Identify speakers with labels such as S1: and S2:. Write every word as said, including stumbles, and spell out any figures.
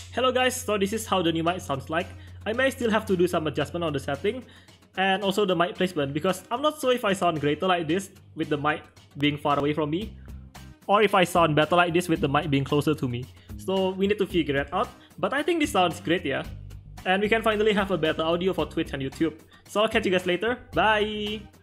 S1: Hello guys, so this is how the new mic sounds like. I may still have to do some adjustment on the setting and also the mic placement because I'm not sure if I sound greater like this with the mic being far away from me or if I sound better like this with the mic being closer to me. So we need to figure it out, but I think this sounds great, yeah? And we can finally have a better audio for Twitch and YouTube. So I'll catch you guys later, bye!